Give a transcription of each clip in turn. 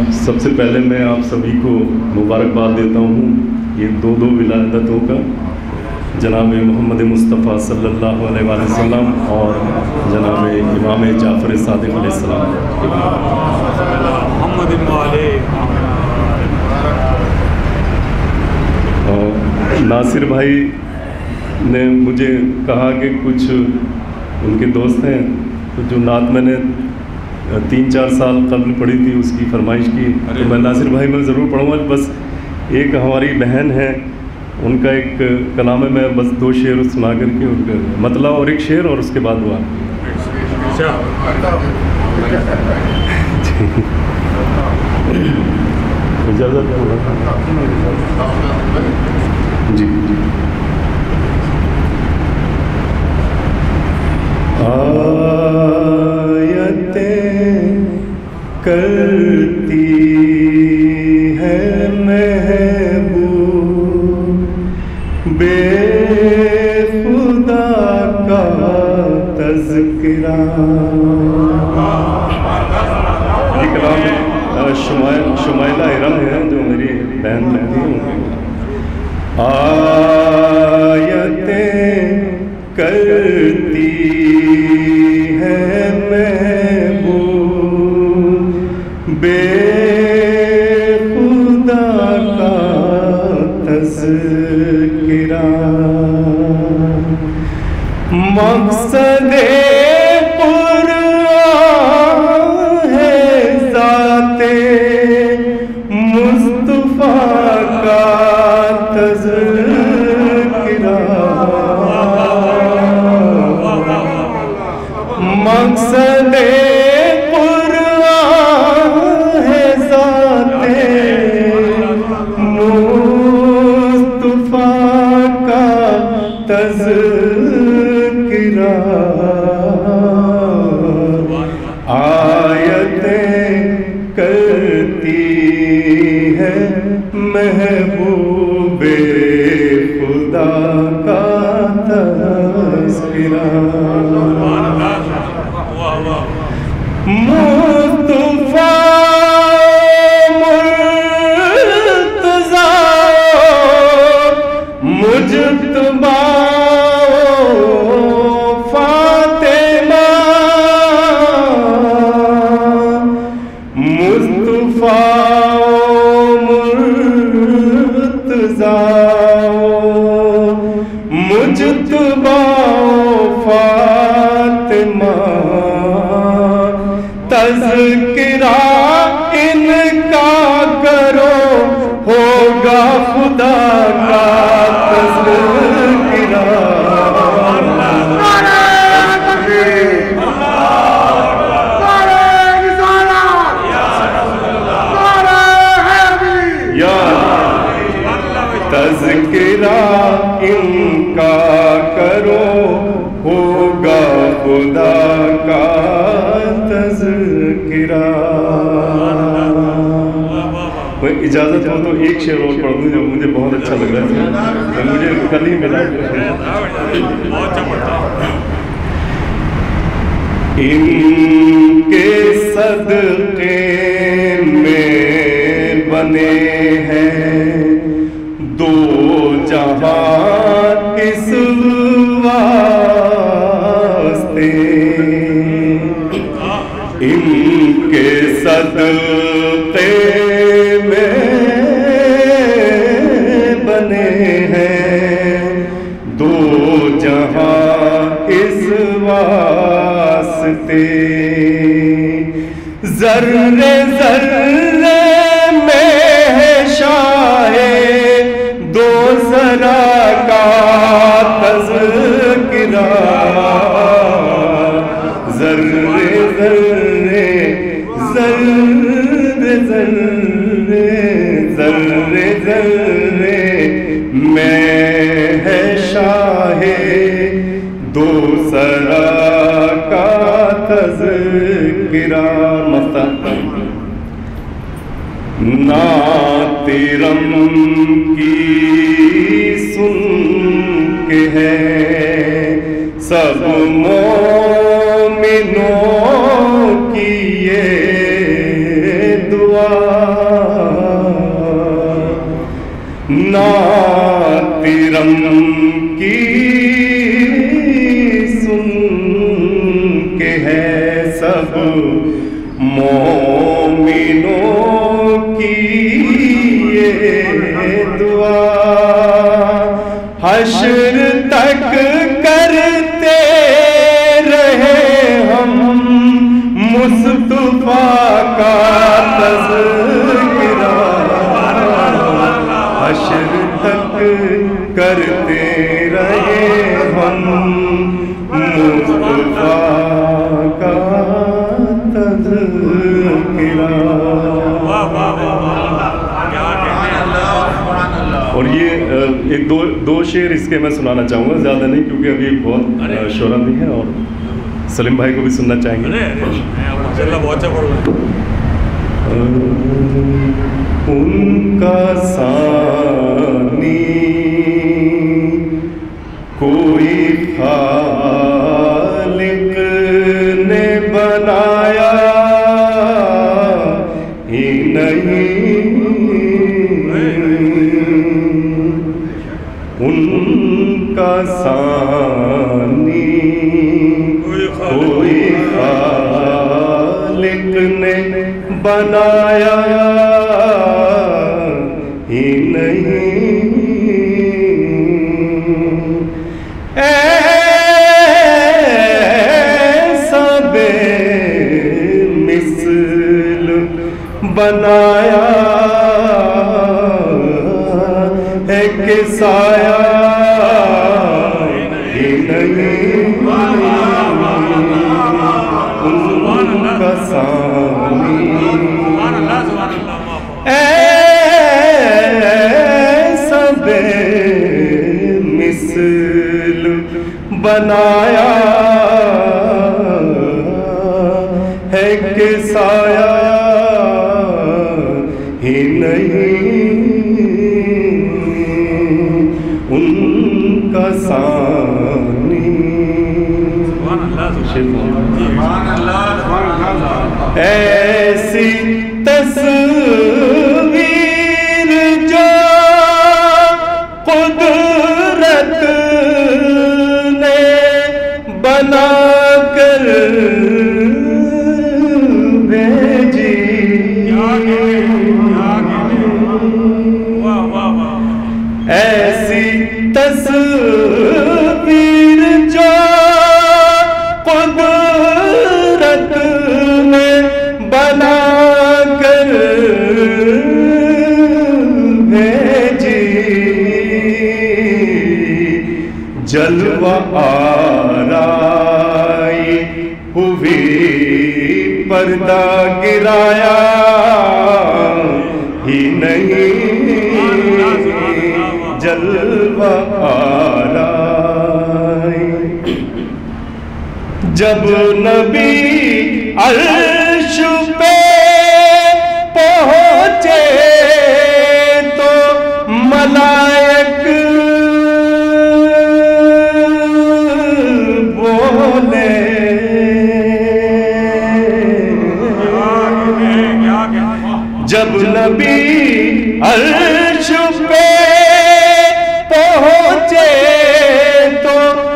سب سے پہلے میں آپ سبھی کو مبارکباد دیتا ہوں یہ دو ولادتوں کا، جناب محمد مصطفیٰ صلی اللہ علیہ وآلہ وسلم اور جناب امام جعفر صادق علیہ السلام۔ ناصر بھائی نے مجھے کہا کہ کچھ ان کے دوست ہیں تو جو نعت میں نے 3-4 سال قبل پڑھی تھی اس کی فرمائش کی، تو میں ناصر بھائی میں ضرور پڑھوں گا۔ بس ایک ہماری بہن ہے، ان کا ایک کلام ہے، میں بس 2 شعر سنا کر کے ان کا مطلب اور ایک شعر اور اس کے بعد دعا۔ اجازت جی آیتیں کرتی ہے محبوب بے خدا کا تذکرہ۔ یہ کلام شمائلہ ارم ہے جو میری بہن لگتی ہیں۔ آیتیں کرتی ہے محبوب بے خدا کا تذکرہ، مقصد قرآن ہے ذات مصطفیٰ کا تذکرہ، مقصد قرآن ہے ذات مصطفیٰ کا تذکرہ، آیتیں کرتی ہے محبوب خدا کا تذکرہ، مصطفیٰ مرتضیٰ مجتبیٰ فاطمہ، مصطفیٰ مرتضیٰ مجتبیٰ فاطمہ، تذکرہ ان کا کرو ہوگا خدا کا تذکرہ، تذکرہ ان کا کرو ہوگا خدا کا تذکرہ۔ کوئی اجازت ہو تو ایک شعر اور پڑھ دوں جو مجھے بہت اچھا لگ رہا ہے، مجھے کل ہی ملا۔ ان کے صدقے میں بنے ہیں 2 جہاں اس واسطے، ان کے صدقے میں بنے ہیں 2 جہاں اس واسطے، ذرے ذرے میں ہے شاہ دو ذرا کا تذکرہ، ذرے ذرے ذرے ذرے ذرے میں ہے شاہ دو ذرا کا تذکرہ۔ نعت رم کی سن کے ہے سب مومنوں کی یہ دعا، ناترم کی سن کے ہے سب مومنوں کی یہ دعا، حشر تک کرتے رہے ہم مصطفیٰ کا تذکرہ، حشر تک کرتے رہے ہم مصطفیٰ کا تذکرہ۔ اور یہ ایک دو شعر اس کے میں سنانا چاہوں گا، زیادہ نہیں کیونکہ ابھی بہت شعرا بھی ہیں اور سلیم بھائی کو بھی سننا چاہیں گے۔ ان کا ثانی کوئی خالق نے بنایا ہی نہیں، ان کا ثانی کوئی خالق نے بنایا ہی نہیں، ایسا بے مثل بنایا ہے کہ سایہ ہی نہیں، ان کا ثانی ایسا بے مثل بنایا ہے کہ سایہ ہی نہیں، ان کا ثانی ایسی تصویر جو قدرت نے بنا کر بھیجی، ایسی تصویر جو قدرت نے بنا کر بھیجی، جلوہ آرائی ہوئی پردہ گرایا ہی نہیں، جلوہ آرائی جب نبی عرش پہ پہنچے تو ملائک بولے، جب نبی عرش پہ پہنچے تو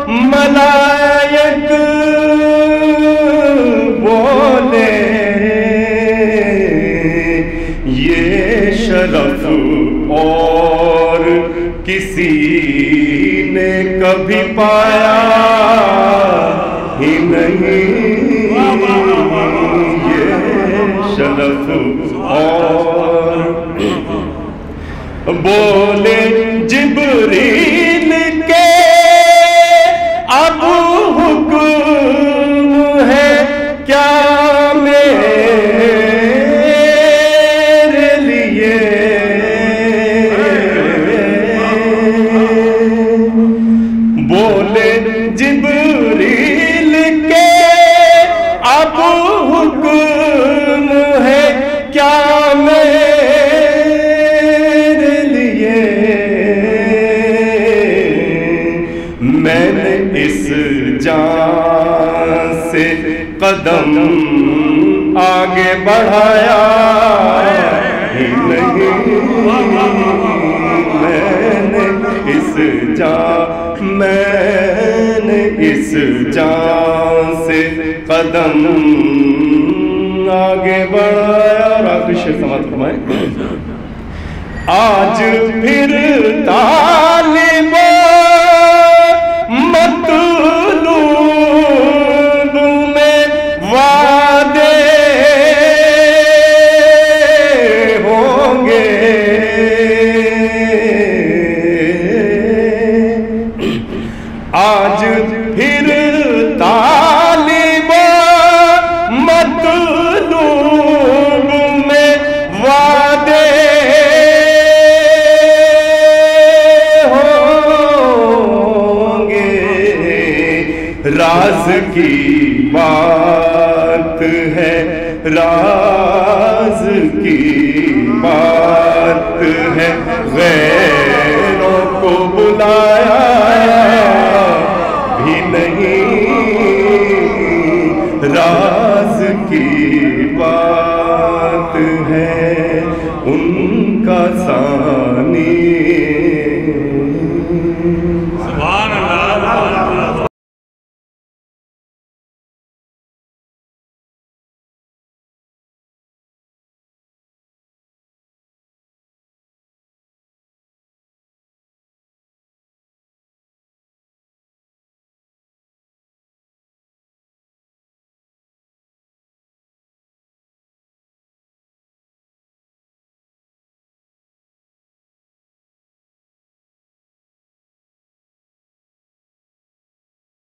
ملائک بولے، یہ شرف اور کسی نے کبھی پایا ہی نہیں، یہ شرف اور بولے جبریل کے اب حکم ہے کیا میرے لیے، بولے جبریل کے اب حکم ہے کیا میرے لیے، میں نے اس جان سے قدم آگے بڑھایا اس جان سے قدم آگے بڑھایا. اور آخری شعر سماعت فرمائیں. آج پھر طالب مطلوب میں وعدے ہوں گے. آج پھر طالب مطلوب میں وعدے ہوں گے. راز کی بات ہے, راز کی بات ہے, غیروں کو بلایا